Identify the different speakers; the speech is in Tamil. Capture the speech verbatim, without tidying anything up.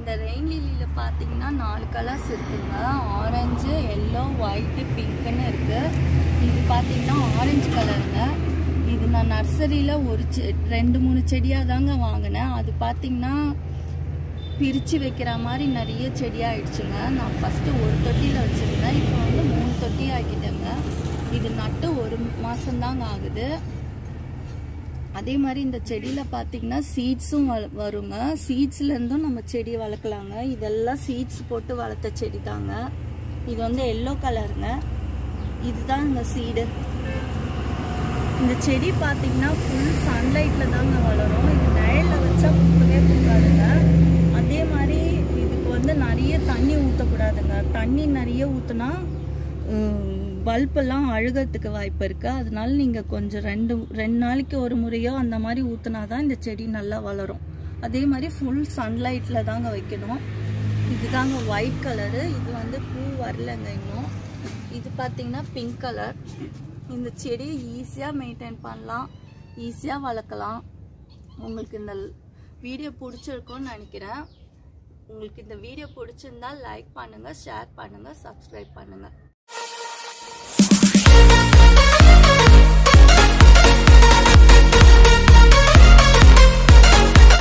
Speaker 1: இந்த ரெயின் லில்லியில பார்த்தீங்கன்னா நாலு கலர்ஸ் இருக்குங்க. ஆரஞ்சு, எல்லோ, ஒயிட்டு, பிங்க்னு இருக்குது. இது பார்த்தீங்கன்னா ஆரஞ்சு கலருங்க. இது நான் நர்சரியில் ஒரு செ ரெண்டு மூணு செடியாக தாங்க வாங்கினேன். அது பார்த்தீங்கன்னா பிரித்து வைக்கிற மாதிரி நிறைய செடியாகிடுச்சுங்க. நான் ஃபஸ்ட்டு ஒரு தொட்டியில் வச்சுருந்தேன். இப்போ வந்து மூணு தொட்டி ஆக்கிட்டேங்க. இது நட்டு ஒரு மாதம்தாங்க ஆகுது. அதே மாதிரி இந்த செடியில் பார்த்தீங்கன்னா சீட்ஸும் வ வருங்க. சீட்ஸ்லேருந்தும் நம்ம செடி வளர்க்கலாங்க. இதெல்லாம் சீட்ஸ் போட்டு வளர்த்த செடி தாங்க. இது வந்து எல்லோ கலருங்க. இதுதான் இந்த சீடு. இந்த செடி பார்த்தீங்கன்னா ஃபுல் சன்லைட்டில் தாங்க வளரும். இது நிழலில் வச்சா பூக்கவே பூக்காதுங்க. அதே மாதிரி இதுக்கு வந்து நிறைய தண்ணி ஊற்றக்கூடாதுங்க. தண்ணி நிறைய ஊற்றுனா பல்பெல்லாம் அழுகிறதுக்கு வாய்ப்பு இருக்குது. அதனால நீங்கள் கொஞ்சம் ரெண்டு ரெண்டு நாளைக்கு ஒரு முறையோ அந்த மாதிரி ஊற்றினா தான் இந்த செடி நல்லா வளரும். அதே மாதிரி ஃபுல் சன்லைட்டில் தாங்க வைக்கணும். இதுதாங்க ஒயிட் கலரு. இது வந்து பூ வரலைங்க இன்னும். இது பார்த்திங்கன்னா பிங்க் கலர். இந்த செடியை ஈஸியாக மெயின்டைன் பண்ணலாம், ஈஸியாக வளர்க்கலாம். உங்களுக்கு இந்த வீடியோ பிடிச்சிருக்கும்னு நினைக்கிறேன். உங்களுக்கு இந்த வீடியோ பிடிச்சிருந்தால் லைக் பண்ணுங்கள், ஷேர் பண்ணுங்கள், சப்ஸ்கிரைப் பண்ணுங்கள்.